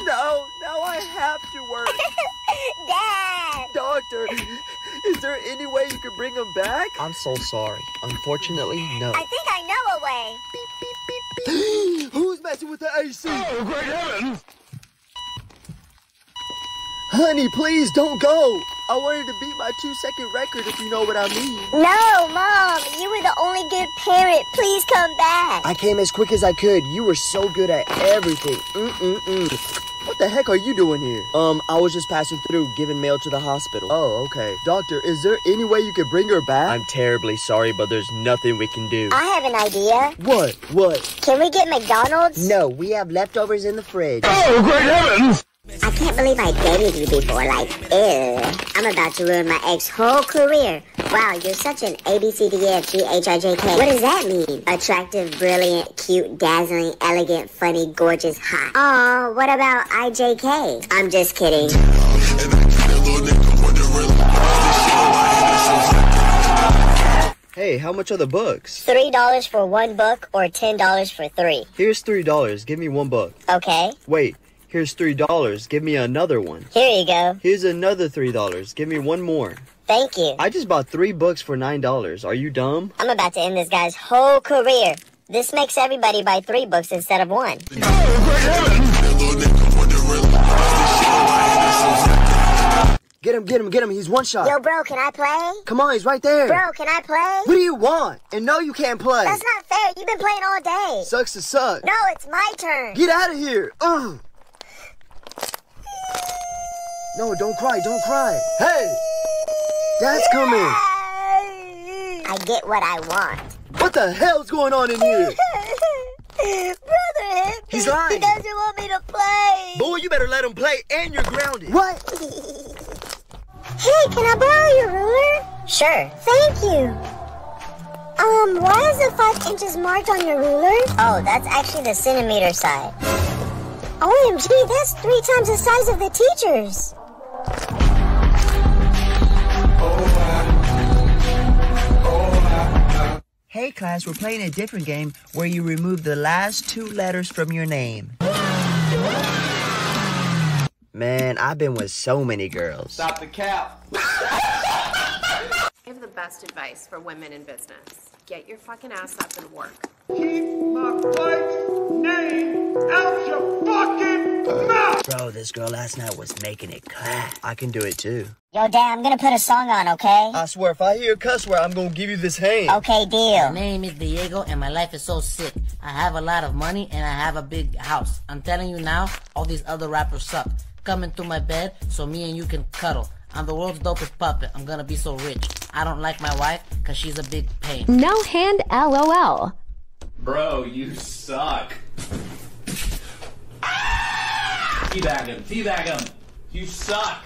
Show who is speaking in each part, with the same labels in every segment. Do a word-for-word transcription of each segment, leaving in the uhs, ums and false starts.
Speaker 1: No, now I have to work.
Speaker 2: Dad!
Speaker 1: Doctor, is there any way you could bring him back? I'm so sorry. Unfortunately, no.
Speaker 2: I think I know a way.
Speaker 1: Beep, beep, beep, beep. Who's messing with the A C?
Speaker 3: Oh, great heavens!
Speaker 1: Honey, please don't go. I wanted to beat my two-second record, if you know what I mean.
Speaker 2: No, Mom. You were the only good parent. Please come back.
Speaker 1: I came as quick as I could. You were so good at everything. Mm-mm-mm. What the heck are you doing here? Um, I was just passing through, giving mail to the hospital. Oh, okay. Doctor, is there any way you could bring her back? I'm terribly sorry, but there's nothing we can do.
Speaker 2: I have an idea.
Speaker 1: What? What?
Speaker 2: Can we get McDonald's?
Speaker 1: No, we have leftovers in the fridge.
Speaker 3: Oh, great heavens!
Speaker 2: I can't believe I dated you before, like, ew. I'm about to ruin my ex's whole career. Wow, you're such an A B C D E F G H I J K. What does that mean? Attractive, brilliant, cute, dazzling, elegant, funny, gorgeous, hot. Aw, what about I J K? I'm just kidding.
Speaker 1: Hey, how much are the books?
Speaker 2: Three dollars for one book or ten dollars for three.
Speaker 1: Here's three dollars. Give me one book.
Speaker 2: Okay.
Speaker 1: Wait. Here's three dollars. Give me another one.
Speaker 2: Here you go.
Speaker 1: Here's another three dollars. Give me one more.
Speaker 2: Thank you.
Speaker 1: I just bought three books for nine dollars. Are you dumb?
Speaker 2: I'm about to end this guy's whole career. This makes everybody buy three books instead of one.
Speaker 1: Get him, get him, get him. He's one shot.
Speaker 2: Yo, bro, can I play?
Speaker 1: Come on, he's right there.
Speaker 2: Bro, can I play?
Speaker 1: What do you want? And no, you can't play.
Speaker 2: That's not fair. You've been playing all day.
Speaker 1: Sucks to suck.
Speaker 2: No, it's my turn.
Speaker 1: Get out of here. Ugh. No, don't cry, don't cry. Hey! Dad's coming.
Speaker 2: I get what I want.
Speaker 1: What the hell's going on in here?
Speaker 2: Brother hit me.
Speaker 1: He's lying.
Speaker 2: He doesn't want me to play.
Speaker 1: Boy, you better let him play, and you're grounded. What?
Speaker 2: Hey, can I borrow your ruler? Sure. Thank you. Um, why is the five inches marked on your ruler? Oh, that's actually the centimeter side. O M G, that's three times the size of the teacher's.
Speaker 1: Hey class, we're playing a different game where you remove the last two letters from your name. Man, I've been with so many girls.
Speaker 4: Stop the cap.
Speaker 5: I have the best advice for women in business. Get your fucking ass up and work.
Speaker 3: Keep my wife's name out your fucking mouth!
Speaker 1: Bro, this girl last night was making it clap. I can do it too.
Speaker 2: Yo, Dad, I'm gonna put a song on, okay?
Speaker 1: I swear, if I hear a cuss word, I'm gonna give you this hand.
Speaker 2: Okay, deal.
Speaker 6: My name is Diego, and my life is so sick. I have a lot of money, and I have a big house. I'm telling you now, all these other rappers suck. Come into my bed so me and you can cuddle. I'm the world's dopest puppet. I'm gonna be so rich. I don't like my wife because she's a big pain.
Speaker 7: No hand LOL.
Speaker 4: Bro, you suck. Teabag him, teabag him. You suck.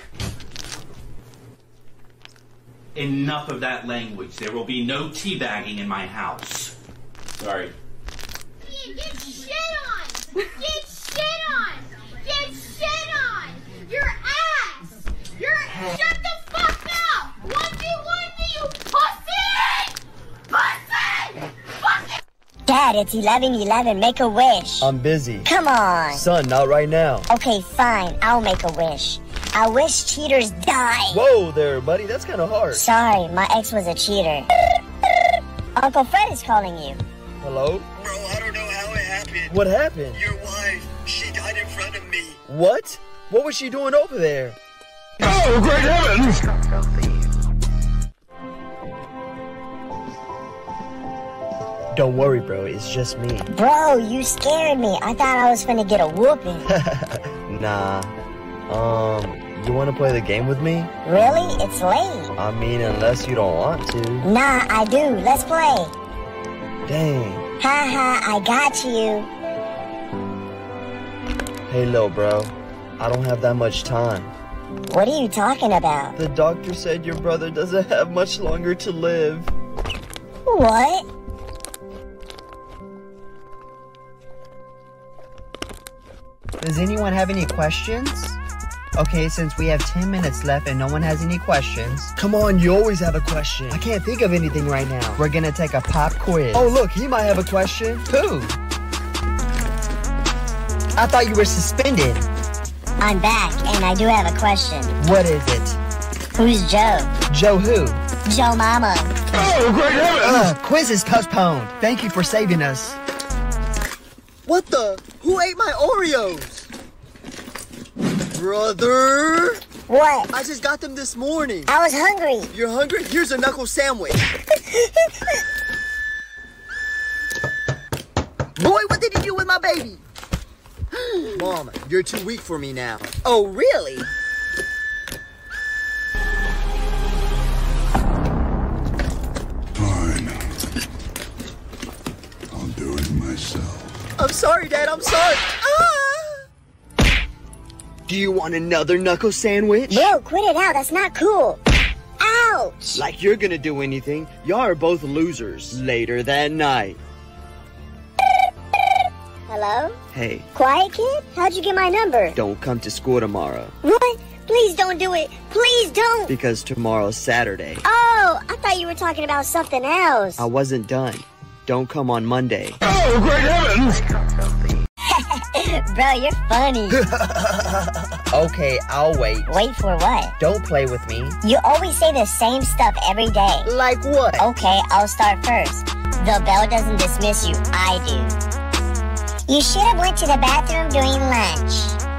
Speaker 4: Enough of that language. There will be no teabagging in my house. Sorry.
Speaker 8: Get shit on! Get shit on! Get shit on! Your ass! Your shut the fuck up! One v one me, you pussy! Pussy! Fucking
Speaker 2: Dad, it's eleven eleven. Make a wish.
Speaker 1: I'm busy.
Speaker 2: Come on.
Speaker 1: Son, not right now.
Speaker 2: Okay, fine. I'll make a wish. I wish cheaters die.
Speaker 1: Whoa there, buddy. That's kind of hard.
Speaker 2: Sorry, my ex was a cheater. Uncle Fred is calling you.
Speaker 1: Hello?
Speaker 9: Bro, I don't know how it happened.
Speaker 1: What happened?
Speaker 9: Your wife, she died in front of me.
Speaker 1: What? What was she doing over there?
Speaker 3: Oh, great heavens!
Speaker 1: Don't worry, bro. It's just me.
Speaker 2: Bro, you scared me. I thought I was finna get a whooping.
Speaker 1: Nah. Um, you want to play the game with me?
Speaker 2: Really? It's late.
Speaker 1: I mean, unless you don't want to.
Speaker 2: Nah, I do. Let's play.
Speaker 1: Dang.
Speaker 2: Ha ha, I got you.
Speaker 1: Hey, little bro. I don't have that much time.
Speaker 2: What are you talking about?
Speaker 1: The doctor said your brother doesn't have much longer to live.
Speaker 2: What?
Speaker 1: Does anyone have any questions? Okay, since we have ten minutes left and no one has any questions. Come on, you always have a question. I can't think of anything right now. We're gonna take a pop quiz. Oh, look, he might have a question. Who? I thought you were suspended.
Speaker 2: I'm back, and I do have a question.
Speaker 1: What is it?
Speaker 2: Who's Joe?
Speaker 1: Joe who?
Speaker 2: Joe Mama.
Speaker 1: Oh, great heavens! Uh, quiz is postponed. Thank you for saving us. What the? Who ate my Oreos? Brother?
Speaker 2: What?
Speaker 1: I just got them this morning.
Speaker 2: I was hungry.
Speaker 1: You're hungry? Here's a knuckle sandwich. Boy, what did you do with my baby? Mom, you're too weak for me now. Oh, really?
Speaker 10: Fine. I'll do it myself.
Speaker 1: I'm sorry, Dad. I'm sorry. Ah! Do you want another knuckle sandwich?
Speaker 2: Bro, quit it out. That's not cool. Ouch!
Speaker 1: Like you're gonna do anything. Y'all are both losers. Later that night.
Speaker 2: Hello?
Speaker 1: Hey,
Speaker 2: Quiet kid? How'd you get my number?
Speaker 1: don't come to school tomorrow.
Speaker 2: What? Please don't do it. Please don't.
Speaker 1: Because tomorrow's Saturday.
Speaker 2: Oh, I thought you were talking about something else.
Speaker 1: I wasn't done. Don't come on Monday.
Speaker 10: Oh, great heavens!
Speaker 2: Bro, you're funny.
Speaker 1: Okay, I'll wait.
Speaker 2: Wait for what?
Speaker 1: Don't play with me.
Speaker 2: You always say the same stuff every day.
Speaker 1: Like what?
Speaker 2: Okay, I'll start first. The bell doesn't dismiss you. I do. You should have went to the bathroom during lunch.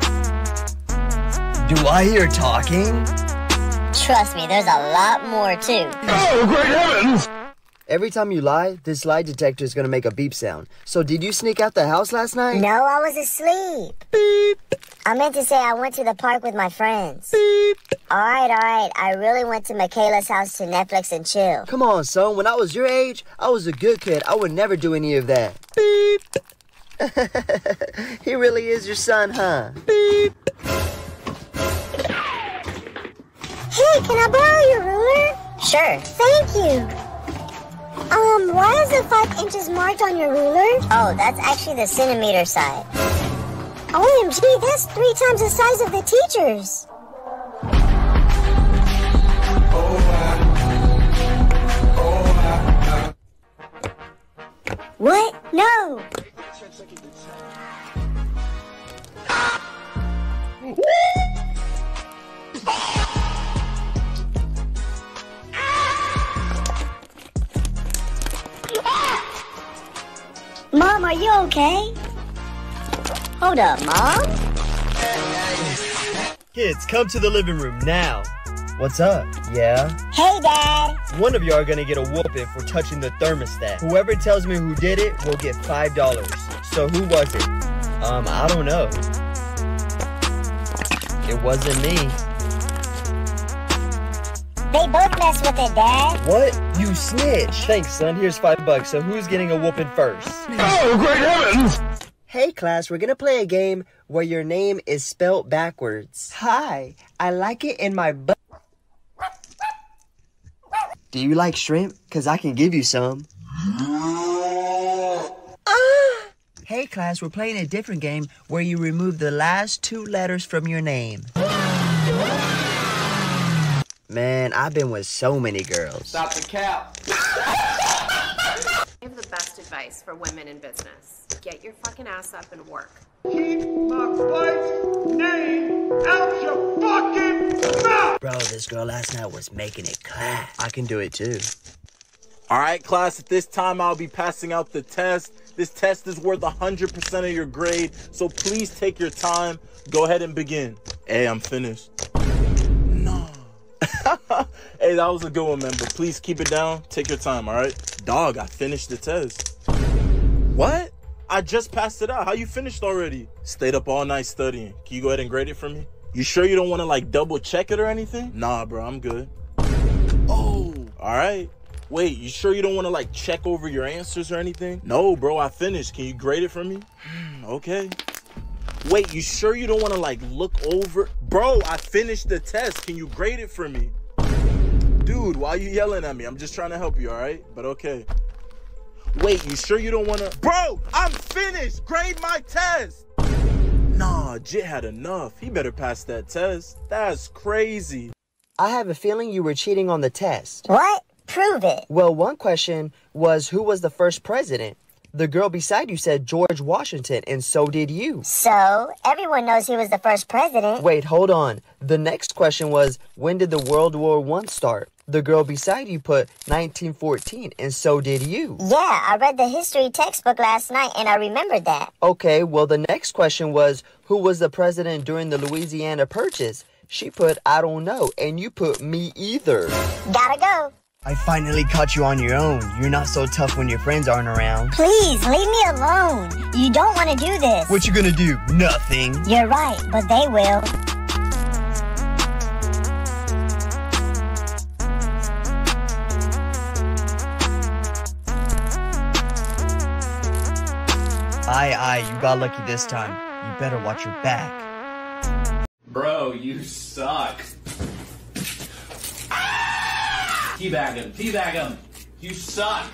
Speaker 1: Do I hear talking?
Speaker 2: Trust me, there's a lot more too.
Speaker 10: Oh, great heavens!
Speaker 1: Every time you lie, this lie detector is gonna make a beep sound. So did you sneak out the house last night?
Speaker 2: No, I was asleep.
Speaker 1: Beep.
Speaker 2: I meant to say I went to the park with my friends.
Speaker 1: Beep.
Speaker 2: Alright, alright. I really went to Michaela's house to Netflix and chill.
Speaker 1: Come on, son. When I was your age, I was a good kid. I would never do any of that. Beep. He really is your son, huh? Beep.
Speaker 2: Hey, can I borrow your ruler? Sure. Thank you. Um, why is the five inches marked on your ruler? Oh, that's actually the centimeter side. O M G, that's three times the size of the teacher's. What? No! Mom, are you okay? Hold up, Mom?
Speaker 1: Kids, come to the living room now. What's up? Yeah?
Speaker 2: Hey, Dad.
Speaker 1: One of you are gonna get a whooping for touching the thermostat. Whoever tells me who did it will get five dollars. So who was it? Um, I don't know. It wasn't me.
Speaker 2: They both mess with it, Dad.
Speaker 1: What? You snitch. Thanks, son. Here's five bucks. So who's getting a whooping first?
Speaker 10: Oh, great heavens!
Speaker 1: Hey, class, we're gonna play a game where your name is spelled backwards. Hi, I like it in my butt. Do you like shrimp? Cause I can give you some. Ah! Hey, class, we're playing a different game where you remove the last two letters from your name. Man, I've been with so many girls.
Speaker 3: Stop the cap.
Speaker 5: I have the best advice for women in business. Get your fucking ass up and work.
Speaker 3: Keep my wife's name out your fucking mouth!
Speaker 1: Bro, this girl last night was making it clap. I can do it too.
Speaker 11: Alright, class, at this time I'll be passing out the test. This test is worth one hundred percent of your grade, so please take your time. Go ahead and begin. Hey, I'm finished. No. Hey, that was a good one, man, but please keep it down. Take your time, alright? Dog, I finished the test. What? I just passed it out. How you finished already? Stayed up all night studying. Can you go ahead and grade it for me? You sure you don't want to, like, double check it or anything? Nah, bro, I'm good. Oh, alright. Wait, you sure you don't want to, like, check over your answers or anything? No, bro, I finished. Can you grade it for me? Okay. Wait, you sure you don't want to, like, look over? Bro, I finished the test. Can you grade it for me? Dude, why are you yelling at me? I'm just trying to help you, all right? But okay. Wait, you sure you don't want to? Bro, I'm finished. Grade my test. Nah, Jit had enough. He better pass that test. That's crazy.
Speaker 1: I have a feeling you were cheating on the test.
Speaker 2: What? Prove it.
Speaker 1: Well, one question was who was the first president? The girl beside you said George Washington, and so did you.
Speaker 2: So, everyone knows he was the first president.
Speaker 1: Wait, hold on. The next question was, when did the World War One start? The girl beside you put nineteen fourteen, and so did you.
Speaker 2: Yeah, I read the history textbook last night, and I remembered that.
Speaker 1: Okay, well, the next question was, who was the president during the Louisiana Purchase? She put, I don't know, and you put me either.
Speaker 2: Gotta go.
Speaker 1: I finally caught you on your own. You're not so tough when your friends aren't around.
Speaker 2: Please, leave me alone. You don't want to do this.
Speaker 1: What you gonna do? Nothing.
Speaker 2: You're right, but they will.
Speaker 1: Aye, aye, you got lucky this time. You better watch your back.
Speaker 4: Bro, you suck. Teabag him, teabag him. You suck.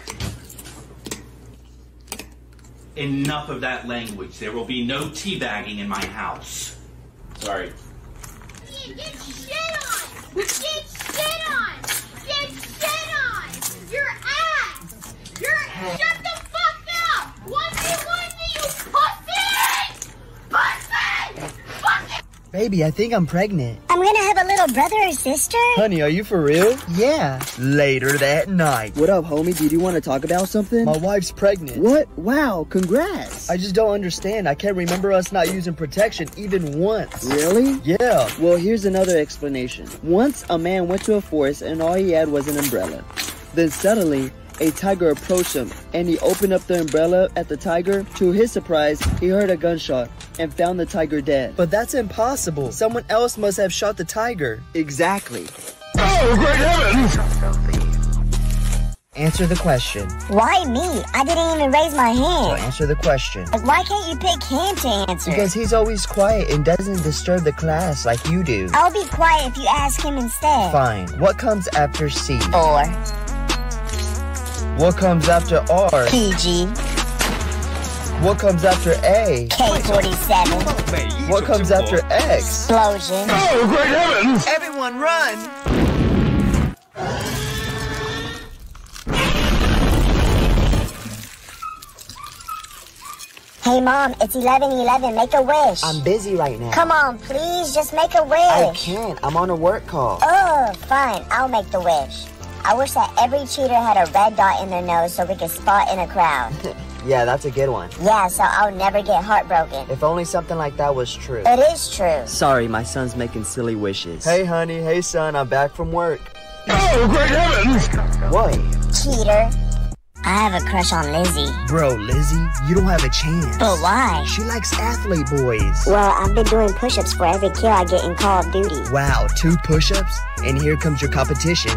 Speaker 4: Enough of that language. There will be no teabagging in my house. Sorry.
Speaker 8: Get shit on! Get shit on! Get shit on! Your ass! Your shut the fuck up! Onesie onesie, you pussy! Pussy! Fucking
Speaker 1: Baby, I think I'm pregnant.
Speaker 2: I'm gonna have a little brother or sister?
Speaker 1: Honey, are you for real? Yeah. Later that night. What up, homie? Did you want to talk about something? My wife's pregnant. What? Wow, congrats. I just don't understand. I can't remember us not using protection even once. Really? Yeah. Well, here's another explanation. Once, a man went to a forest and all he had was an umbrella. Then suddenly, a tiger approached him, and he opened up the umbrella at the tiger. To his surprise, he heard a gunshot and found the tiger dead. But that's impossible. Someone else must have shot the tiger. Exactly.
Speaker 10: Oh, great heavens!
Speaker 1: Answer the question.
Speaker 2: Why me? I didn't even raise my
Speaker 1: So
Speaker 2: hand.
Speaker 1: answer the question.
Speaker 2: Why can't you pick him to answer?
Speaker 1: Because he's always quiet and doesn't disturb the class like you do.
Speaker 2: I'll be quiet if you ask him instead.
Speaker 1: Fine. What comes after C?
Speaker 2: Or
Speaker 1: What comes after R?
Speaker 2: P G.
Speaker 1: What comes after A?
Speaker 2: K forty-seven.
Speaker 1: What comes after X?
Speaker 2: Explosion.
Speaker 10: Oh, great heavens!
Speaker 1: Everyone run!
Speaker 2: Hey mom, it's eleven eleven. Make a wish.
Speaker 1: I'm busy right now.
Speaker 2: Come on, please, just make a wish.
Speaker 1: I can't. I'm on a work call.
Speaker 2: Oh, fine. I'll make the wish. I wish that every cheater had a red dot in their nose so we could spot in a crowd.
Speaker 1: Yeah, that's a good one.
Speaker 2: Yeah, so I'll never get heartbroken.
Speaker 1: If only something like that was true.
Speaker 2: It is true.
Speaker 1: Sorry, my son's making silly wishes. Hey, honey. Hey, son. I'm back from work.
Speaker 10: Oh, great heavens!
Speaker 1: What?
Speaker 2: Cheater. I have a crush on Lizzie.
Speaker 1: Bro, Lizzie, you don't have a chance.
Speaker 2: But why?
Speaker 1: She likes athlete boys.
Speaker 2: Well, I've been doing push-ups for every kill I get in Call of Duty.
Speaker 1: Wow, two push-ups? And here comes your competition.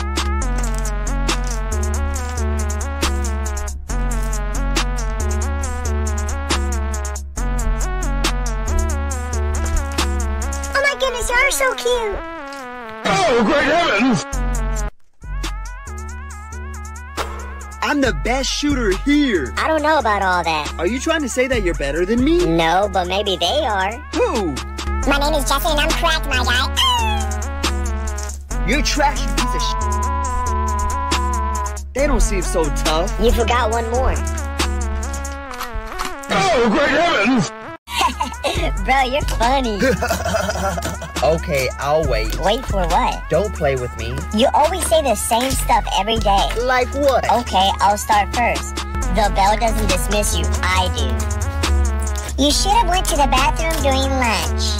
Speaker 2: Oh my goodness, you're so cute.
Speaker 10: Oh, great heavens!
Speaker 1: I'm the best shooter here.
Speaker 2: I don't know about all that.
Speaker 1: Are you trying to say that you're better than me?
Speaker 2: No, but maybe they are.
Speaker 1: Who?
Speaker 2: My name is Jesse and I'm cracked, my guy.
Speaker 1: You're trash, you piece of shit. They don't seem so tough.
Speaker 2: You forgot one more.
Speaker 10: Oh, great heavens!
Speaker 2: Bro, you're funny.
Speaker 1: Okay, I'll wait.
Speaker 2: Wait for what?
Speaker 1: Don't play with me.
Speaker 2: You always say the same stuff every day.
Speaker 1: Like what?
Speaker 2: Okay, I'll start first. The bell doesn't dismiss you, I do. You should have went to the bathroom during lunch.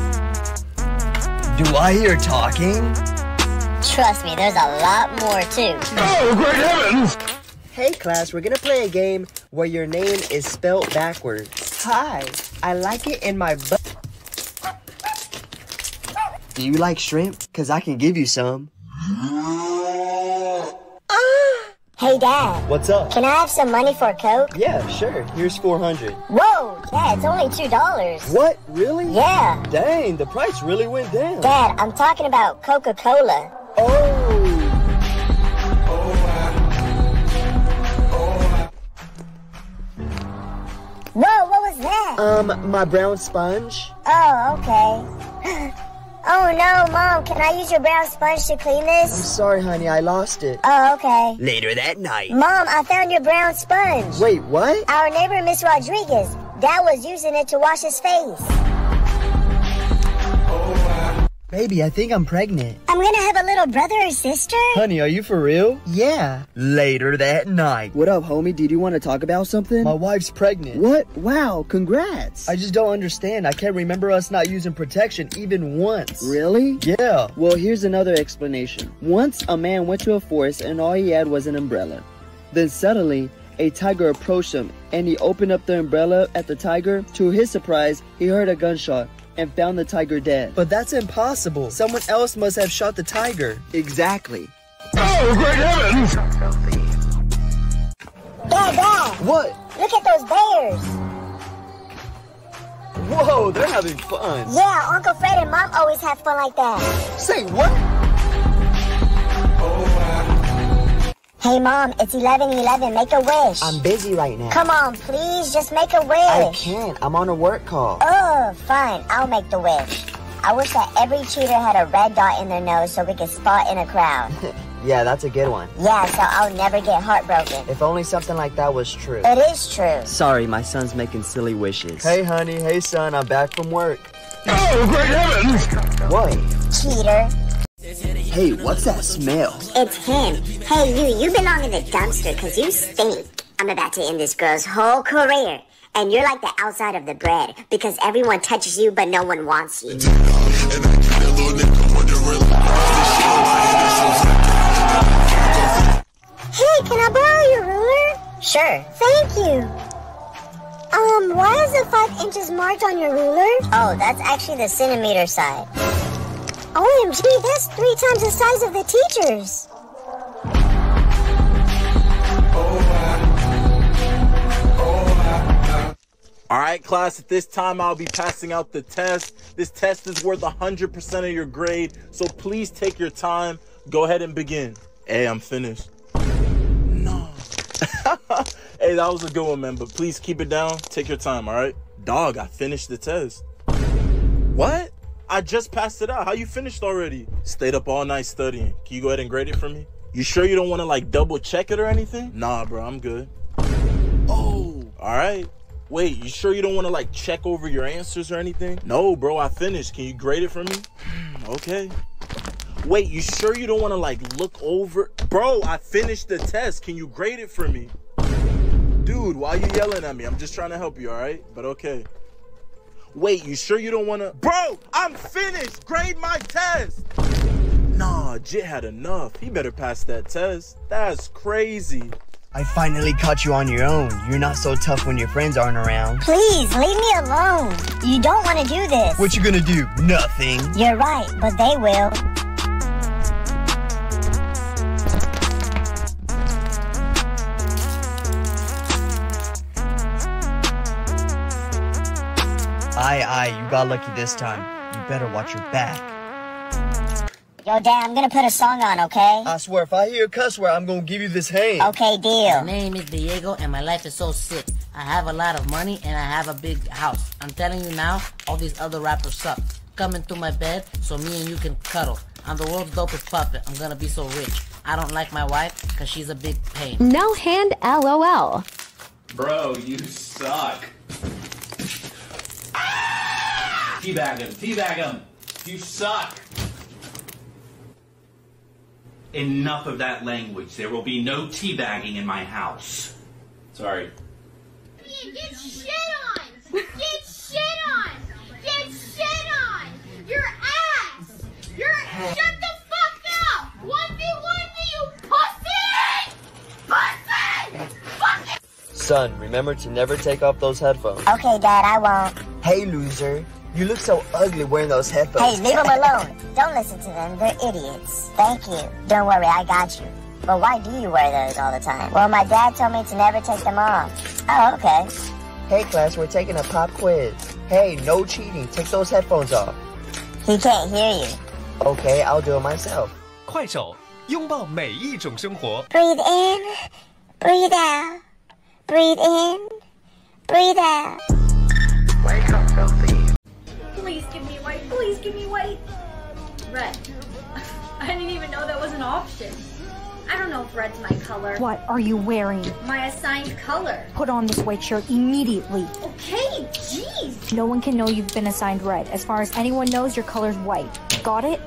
Speaker 1: Do I hear talking?
Speaker 2: Trust me, there's a lot more too.
Speaker 10: Oh, great heavens!
Speaker 1: Hey class, we're gonna play a game where your name is spelled backwards. Hi, I like it in my butt. Do you like shrimp? Cause I can give you some.
Speaker 2: Hey Dad.
Speaker 1: What's up?
Speaker 2: Can I have some money for a Coke?
Speaker 1: Yeah, sure. Here's four hundred.
Speaker 2: Whoa, Dad, it's only two dollars.
Speaker 1: What? Really?
Speaker 2: Yeah.
Speaker 1: Dang, the price really went down.
Speaker 2: Dad, I'm talking about Coca-Cola.
Speaker 1: Oh.
Speaker 2: Whoa, what was that?
Speaker 1: Um, my brown sponge.
Speaker 2: Oh, okay. Oh no, Mom, can I use your brown sponge to clean
Speaker 1: I'm
Speaker 2: this?
Speaker 1: sorry, honey, I lost it.
Speaker 2: Oh, okay.
Speaker 1: Later that night.
Speaker 2: Mom, I found your brown sponge.
Speaker 1: Wait, what?
Speaker 2: Our neighbor, Miss Rodriguez, Dad was using it to wash his face.
Speaker 1: Baby, I think I'm pregnant.
Speaker 2: I'm gonna have a little brother or sister?
Speaker 1: Honey, are you for real? Yeah. Later that night. What up, homie? Did you want to talk about something? My wife's pregnant. What? Wow, congrats. I just don't understand. I can't remember us not using protection even once. Really? Yeah. Well, here's another explanation. Once, a man went to a forest and all he had was an umbrella. Then suddenly, a tiger approached him and he opened up the umbrella at the tiger. To his surprise, he heard a gunshot and found the tiger dead. But that's impossible. Someone else must have shot the tiger. Exactly.
Speaker 10: Oh, great heavens!
Speaker 2: Dad, Dad!
Speaker 1: What?
Speaker 2: Look at those bears!
Speaker 1: Whoa, they're having fun.
Speaker 2: Yeah, Uncle Fred and Mom always have fun like that.
Speaker 1: Say what?
Speaker 2: Hey Mom, it's eleven eleven, make a wish.
Speaker 1: I'm busy right now.
Speaker 2: Come on, please, just make a wish.
Speaker 1: I can't, I'm on a work call.
Speaker 2: Oh, fine, I'll make the wish. I wish that every cheater had a red dot in their nose so we could spot in a crowd.
Speaker 1: Yeah, that's a good one.
Speaker 2: Yeah, so I'll never get heartbroken.
Speaker 1: If only something like that was true.
Speaker 2: It is true.
Speaker 1: Sorry, my son's making silly wishes. Hey honey, hey son, I'm back from work.
Speaker 10: Oh, great heavens!
Speaker 1: What?
Speaker 2: Cheater.
Speaker 1: Hey, what's that smell?
Speaker 2: It's him. Hey, you, you belong in the dumpster because you stink. I'm about to end this girl's whole career. And you're like the outside of the bread because everyone touches you but no one wants you. Hey, can I borrow your ruler? Sure. Thank you. Um, why is the five inches marked on your ruler? Oh, that's actually the centimeter side. O M G, that's three times the size of the teacher's.
Speaker 11: Alright class, at this time I'll be passing out the test. This test is worth one hundred percent of your grade, so please take your time. Go ahead and begin. Hey, I'm finished. No. Hey, that was a good one, man, but please keep it down. Take your time, alright? Dog, I finished the test. What? I just passed it out. How you finished already? Stayed up all night studying. Can you go ahead and grade it for me? You sure you don't want to like double check it or anything? Nah, bro, I'm good. Oh, all right. Wait, you sure you don't want to like check over your answers or anything? No, bro, I finished. Can you grade it for me? Okay. Wait, you sure you don't want to like look over? Bro, I finished the test. Can you grade it for me? Dude, why are you yelling at me? I'm just trying to help you, all right? But okay. Wait, you sure you don't want to? Bro, I'm finished. Grade my test. Nah, Jit had enough. He better pass that test. That's crazy.
Speaker 1: I finally caught you on your own. You're not so tough when your friends aren't around.
Speaker 2: Please, leave me alone. You don't want to do this.
Speaker 1: What you gonna do? Nothing.
Speaker 2: You're right, but they will.
Speaker 1: Aye, aye, you got lucky this time. You better watch your back.
Speaker 2: Yo, Dad, I'm gonna put a song on, okay?
Speaker 1: I swear, if I hear a cuss word, I'm gonna give you this hand.
Speaker 2: Okay, deal.
Speaker 6: My name is Diego, and my life is so sick. I have a lot of money, and I have a big house. I'm telling you now, all these other rappers suck. Come into my bed, so me and you can cuddle. I'm the world's dopest puppet. I'm gonna be so rich. I don't like my wife, because she's a big pain.
Speaker 7: No hand LOL.
Speaker 4: Bro, you suck. Teabag him, teabag him. You suck. Enough of that language. There will be no teabagging in my house. Sorry.
Speaker 8: Get shit on! Get shit on! Get shit on! Your ass! Your shut the fuck up! one v one me, you pussy! Pussy! Fucking
Speaker 1: Son, remember to never take off those headphones.
Speaker 2: Okay, Dad, I won't.
Speaker 1: Hey, loser. You look so ugly wearing those headphones.
Speaker 2: Hey, leave them alone. Don't listen to them. They're idiots. Thank you. Don't worry, I got you. But why do you wear those all the time? Well, my dad told me to never take them off. Oh, okay.
Speaker 1: Hey, class, we're taking a pop quiz. Hey, no cheating. Take those headphones off.
Speaker 2: He can't hear you.
Speaker 1: Okay, I'll do it myself.
Speaker 12: 快手，拥抱每一种生活。
Speaker 2: Breathe in, breathe out, breathe in, breathe out.
Speaker 8: please give me white. Please give me white.
Speaker 13: red. I didn't even know that was an option. I don't know if red's my color.
Speaker 14: What are you wearing?
Speaker 13: My assigned color.
Speaker 14: Put on this white shirt immediately.
Speaker 13: Okay, jeez.
Speaker 14: No one can know you've been assigned red. As far as anyone knows, your color's white. Got it?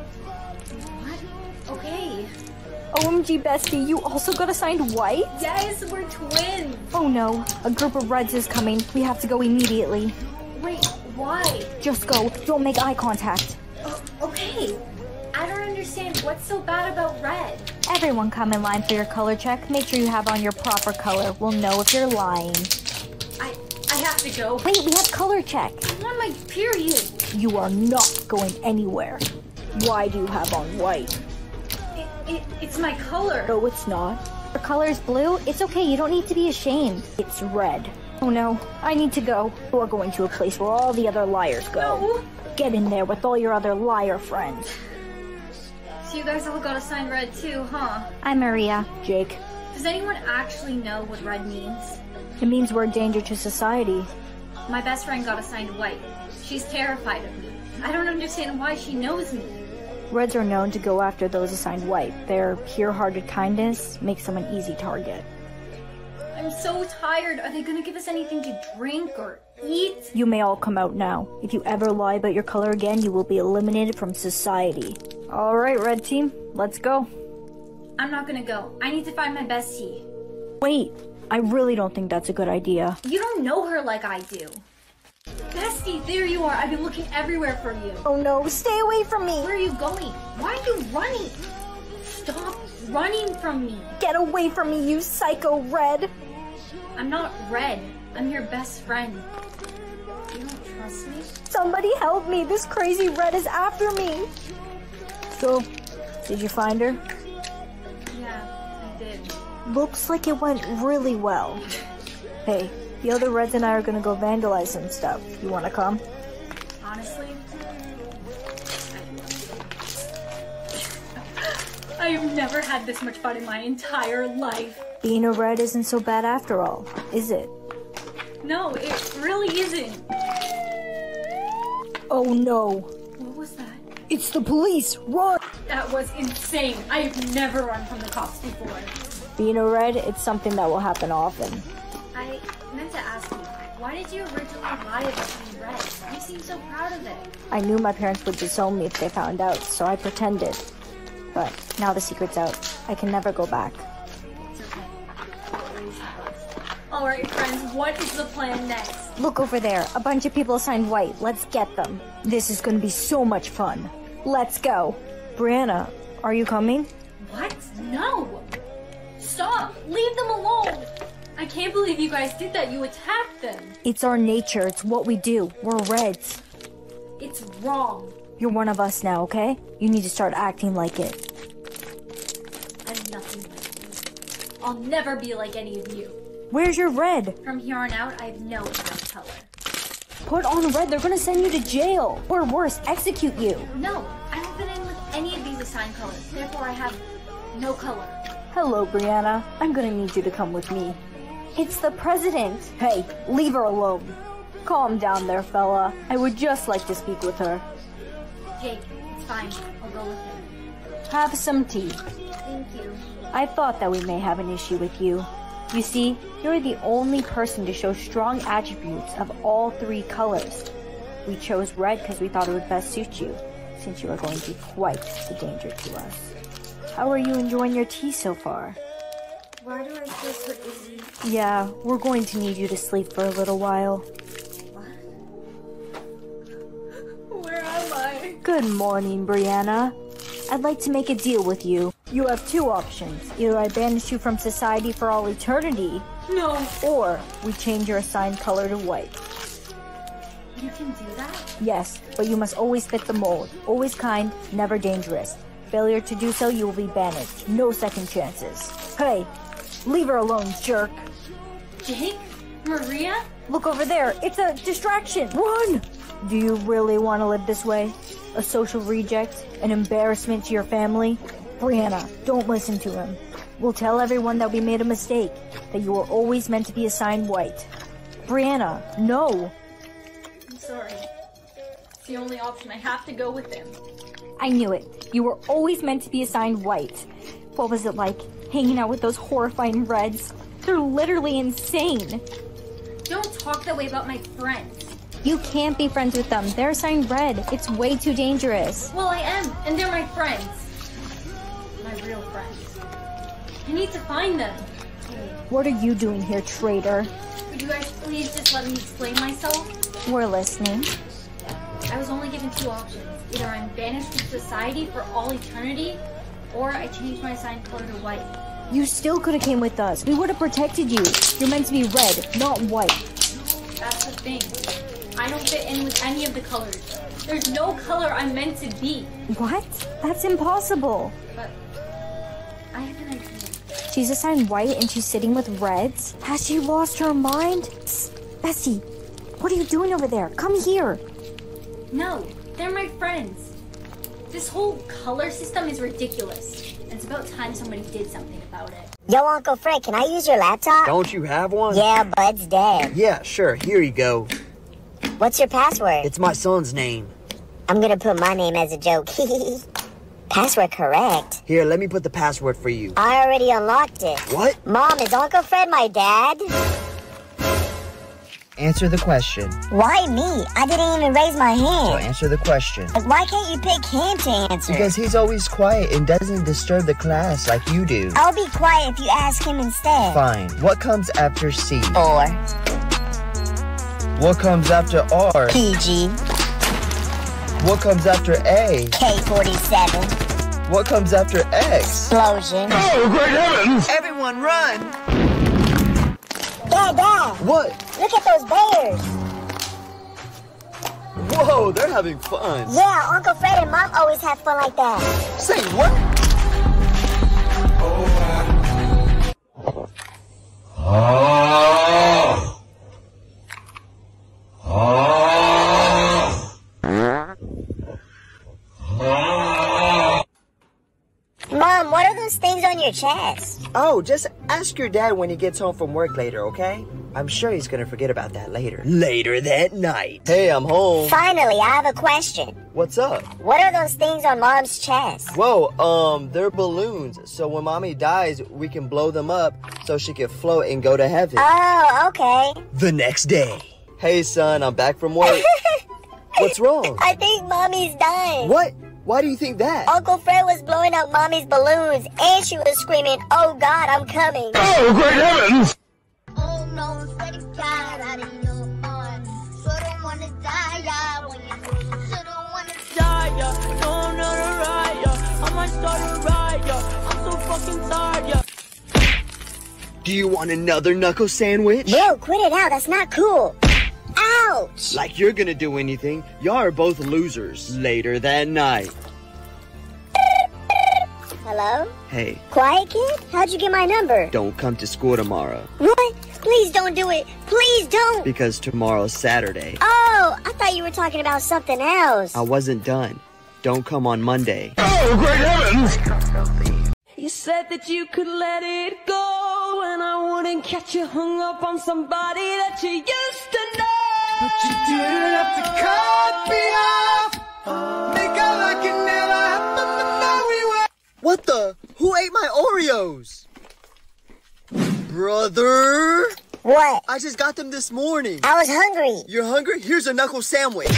Speaker 13: What? Okay.
Speaker 14: O M G, bestie, you also got assigned white?
Speaker 13: Yes, we're twins.
Speaker 14: Oh no, a group of reds is coming. We have to go immediately.
Speaker 13: Wait, why?
Speaker 14: Just go. Don't make eye contact.
Speaker 13: Oh, okay. I don't understand. What's so bad about red?
Speaker 14: Everyone come in line for your color check. Make sure you have on your proper color. We'll know if you're lying.
Speaker 13: I I have to go.
Speaker 14: Wait, we have color check.
Speaker 13: I'm on my period.
Speaker 14: You are not going anywhere. Why do you have on white?
Speaker 13: It, it, it's my color.
Speaker 14: No, it's not. Your color is blue? It's okay. You don't need to be ashamed. It's red. Oh no, I need to go. We're going to a place where all the other liars go.
Speaker 13: No.
Speaker 14: Get in there with all your other liar friends.
Speaker 13: So you guys all got assigned red too, huh?
Speaker 14: I'm Maria. Jake.
Speaker 13: Does anyone actually know what red means?
Speaker 14: It means we're a danger to society.
Speaker 13: My best friend got assigned white. She's terrified of me. I don't understand why she knows me.
Speaker 14: Reds are known to go after those assigned white. Their pure-hearted kindness makes them an easy target.
Speaker 13: I'm so tired. Are they gonna give us anything to drink or eat?
Speaker 14: You may all come out now. If you ever lie about your color again, you will be eliminated from society. All right, red team, let's go.
Speaker 13: I'm not gonna go. I need to find my bestie.
Speaker 14: Wait, I really don't think that's a good idea.
Speaker 13: You don't know her like I do. Bestie, there you are. I've been looking everywhere for you.
Speaker 14: Oh no, stay away from me.
Speaker 13: Where are you going? Why are you running? Stop running from me.
Speaker 14: Get away from me, you psycho red.
Speaker 13: I'm not red. I'm your best friend. You don't trust me?
Speaker 14: Somebody help me. This crazy red is after me. So, did you find her?
Speaker 13: Yeah, I did.
Speaker 14: Looks like it went really well. Hey, the other reds and I are gonna go vandalize some stuff. You wanna come?
Speaker 13: Honestly, I've never had this much fun in my entire life.
Speaker 14: Being a red isn't so bad after all, is it?
Speaker 13: No, it really isn't.
Speaker 14: Oh no.
Speaker 13: What was that?
Speaker 14: It's the police! Run!
Speaker 13: That was insane. I've never run from the cops before.
Speaker 14: Being a red, it's something that will happen often.
Speaker 13: I meant to ask you, why did you originally lie about being red? You seem so proud of it.
Speaker 14: I knew my parents would disown me if they found out, so I pretended. But now the secret's out. I can never go back.
Speaker 13: It's okay. Alright, friends, what is the plan next?
Speaker 14: Look over there. A bunch of people assigned white. Let's get them. This is gonna be so much fun. Let's go. Brianna, are you coming?
Speaker 13: What? No! Stop! Leave them alone! I can't believe you guys did that. You attacked them.
Speaker 14: It's our nature. It's what we do. We're reds.
Speaker 13: It's wrong.
Speaker 14: You're one of us now, okay? You need to start acting like it.
Speaker 13: I'm nothing like you. I'll never be like any of you.
Speaker 14: Where's your red?
Speaker 13: From here on out, I have no other color.
Speaker 14: Put on red. They're gonna send you to jail. Or worse, execute you.
Speaker 13: No, I don't fit in with any of these assigned colors. Therefore, I have no color.
Speaker 14: Hello, Brianna. I'm gonna need you to come with me. It's the president. Hey, leave her alone. Calm down there, fella. I would just like to speak with her.
Speaker 13: Jake, it's fine. I'll go with him.
Speaker 14: Have some tea.
Speaker 13: Thank you.
Speaker 14: I thought that we may have an issue with you. You see, you're the only person to show strong attributes of all three colors. We chose red because we thought it would best suit you, since you are going to be quite a danger to us. How are you enjoying your tea so far?
Speaker 13: Why do I feel so dizzy?
Speaker 14: Yeah, we're going to need you to sleep for a little while.
Speaker 13: What? Where am I?
Speaker 14: Good morning, Brianna. I'd like to make a deal with you. You have two options. Either I banish you from society for all eternity,
Speaker 13: no,
Speaker 14: or we change your assigned color to white.
Speaker 13: You can do that?
Speaker 14: Yes, but you must always fit the mold. Always kind, never dangerous. Failure to do so, you will be banished. No second chances. Hey, leave her alone, jerk.
Speaker 13: Jake? Maria?
Speaker 14: Look over there. It's a distraction. Run! Do you really want to live this way? A social reject? An embarrassment to your family? Brianna, don't listen to him. We'll tell everyone that we made a mistake, that you were always meant to be assigned white. Brianna, no!
Speaker 13: I'm sorry. It's the only option. I have to go with him.
Speaker 14: I knew it. You were always meant to be assigned white. What was it like, hanging out with those horrifying reds? They're literally insane.
Speaker 13: Don't talk that way about my friends.
Speaker 14: You can't be friends with them. They're assigned red. It's way too dangerous.
Speaker 13: Well, I am, and they're my friends. My real friends. I need to find them.
Speaker 14: What are you doing here, traitor?
Speaker 13: Would you guys please just let me explain myself?
Speaker 14: We're listening.
Speaker 13: I was only given two options. Either I'm banished from society for all eternity, or I change my assigned color to white.
Speaker 14: You still could have came with us. We would have protected you. You're meant to be red, not white.
Speaker 13: That's the thing. I don't fit in with any of the colors. There's no color I'm meant to be.
Speaker 14: What? That's impossible.
Speaker 13: But I have an idea.
Speaker 14: She's assigned white and she's sitting with reds? Has she lost her mind? Psst, Bessie, what are you doing over there? Come here.
Speaker 13: No, they're my friends. This whole color system is ridiculous. It's about time somebody did something about it.
Speaker 2: Yo, Uncle Fred, can I use your laptop?
Speaker 1: Don't you have one?
Speaker 2: Yeah, Bud's dead.
Speaker 1: Yeah, sure. Here you go.
Speaker 2: What's your password?
Speaker 1: It's my son's name.
Speaker 2: I'm gonna put my name as a joke. Password correct.
Speaker 1: Here, let me put the password for you.
Speaker 2: I already unlocked it.
Speaker 1: What?
Speaker 2: Mom, is Uncle Fred my dad?
Speaker 1: Answer the question.
Speaker 2: Why me? I didn't even raise my hand.
Speaker 1: So answer the question.
Speaker 2: Like, why can't you pick him to answer?
Speaker 1: Because he's always quiet and doesn't disturb the class like you do.
Speaker 2: I'll be quiet if you ask him instead.
Speaker 1: Fine. What comes after C?
Speaker 2: Four.
Speaker 1: What comes after R?
Speaker 2: P G.
Speaker 1: What comes after A?
Speaker 2: K forty-seven.
Speaker 1: What comes after X?
Speaker 2: Explosion.
Speaker 10: Oh, great heavens!
Speaker 1: Everyone run!
Speaker 2: Dad, Dad!
Speaker 1: What?
Speaker 2: Look at those bears!
Speaker 1: Whoa, they're having fun.
Speaker 2: Yeah, Uncle Fred and Mom always have fun like that.
Speaker 1: Say what?
Speaker 10: Oh. Oh. Oh.
Speaker 2: Mom, what are those things on your chest?
Speaker 1: Oh, just ask your dad when he gets home from work later, okay? I'm sure he's gonna forget about that later. Later that night. Hey, I'm home.
Speaker 2: Finally, I have a question.
Speaker 1: What's up?
Speaker 2: What are those things on Mom's chest?
Speaker 1: Whoa, um, they're balloons. So when Mommy dies, we can blow them up so she can float and go to heaven.
Speaker 2: Oh, okay.
Speaker 1: The next day. Hey, son, I'm back from work. What's wrong?
Speaker 2: I think Mommy's dying.
Speaker 1: What? Why do you think that?
Speaker 2: Uncle Fred was blowing up Mommy's balloons, and she was screaming, "Oh God, I'm coming!"
Speaker 10: Oh, great heavens!
Speaker 8: Oh no, Freddy got out of your mind. So don't wanna die, yeah. When you so don't wanna die, yeah. No, no, no, right, yeah. I might start a riot, yeah. I'm so fucking tired, yeah.
Speaker 1: Do you want another knuckle sandwich?
Speaker 2: Bro, quit it out. That's not cool. Ouch!
Speaker 1: Like you're gonna do anything. Y'all are both losers. Later that night.
Speaker 2: Hello?
Speaker 1: Hey,
Speaker 2: Quiet kid? How'd you get my number?
Speaker 1: don't come to school tomorrow.
Speaker 2: What? Please don't do it. Please don't.
Speaker 1: Because tomorrow's Saturday.
Speaker 2: Oh, I thought you were talking about something else.
Speaker 1: I wasn't done. Don't come on Monday.
Speaker 10: Oh, great heavens!
Speaker 15: You said that you could let it go, and I wouldn't catch you hung up on somebody that you used to know.
Speaker 16: But you didn't have to cut me off. Make out like it never happened, but now we were.
Speaker 1: What the? Who ate my Oreos? Brother?
Speaker 2: What?
Speaker 1: I just got them this morning.
Speaker 2: I was hungry.
Speaker 1: You're hungry? Here's a knuckle sandwich.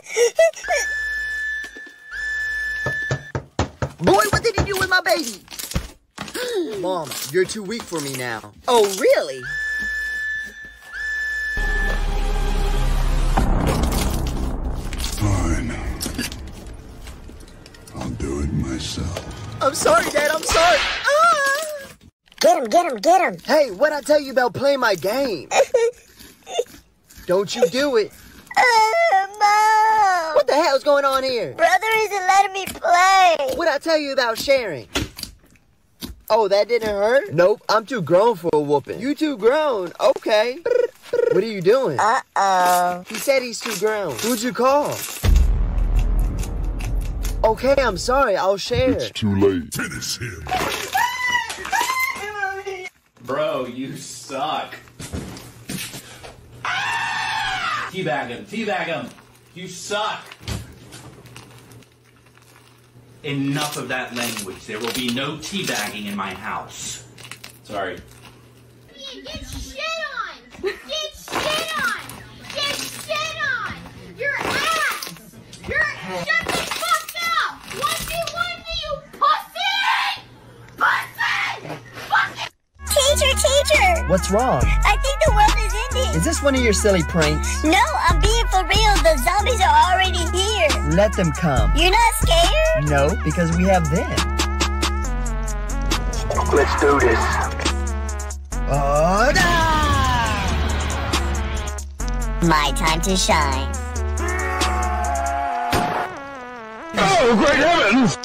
Speaker 1: Boy, what did you do with my baby? Mom, you're too weak for me now. Oh, really?
Speaker 17: Fine. I'll do it myself.
Speaker 1: I'm sorry, Dad. I'm sorry. Ah!
Speaker 2: Get him, get him, get him.
Speaker 1: Hey, what'd I tell you about playing my game? Don't you do it.
Speaker 2: Uh, Mom.
Speaker 1: What the hell's going on here?
Speaker 2: Brother isn't letting me play.
Speaker 1: What'd I tell you about sharing? Oh, that didn't hurt? Nope, I'm too grown for a whooping. You too grown? Okay. What are you doing?
Speaker 2: Uh-oh.
Speaker 1: He said he's too grown. Who'd you call? Okay, I'm sorry. I'll share.
Speaker 17: It's too late. Finish him.
Speaker 4: Bro, you suck. Teabag him, teabag him. You suck. Enough of that language. There will be no teabagging in my house. Sorry.
Speaker 8: Get shit on! Get shit on! Get shit on! Your ass! Your shut the fuck up! One v one me, you pussy! Pussy! Fucking
Speaker 2: Teacher, teacher!
Speaker 1: What's wrong?
Speaker 2: I think the world is ending.
Speaker 1: Is this one of your silly pranks?
Speaker 2: No, I'm being for real. The zombies are already here.
Speaker 1: Let them come.
Speaker 2: You're not scared?
Speaker 1: No, because we have them.
Speaker 10: Let's do this.
Speaker 1: Oh, no!
Speaker 2: My time to shine.
Speaker 10: Oh, great heavens!